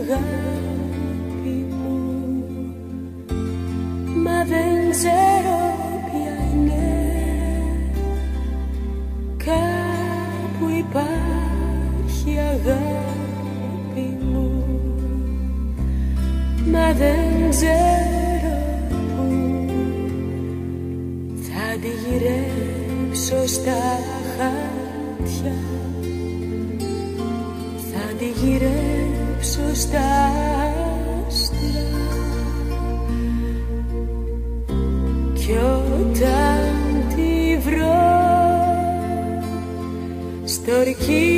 αγάπη μου, μα δεν ξέρω ποια είναι. Κάπου υπάρχει αγάπη μου, μα δεν ξέρω πού. Θα τη γυρέψω στα χάτια, θα τη γυρέψω στα άστρα, κι όταν τη βρω στορκή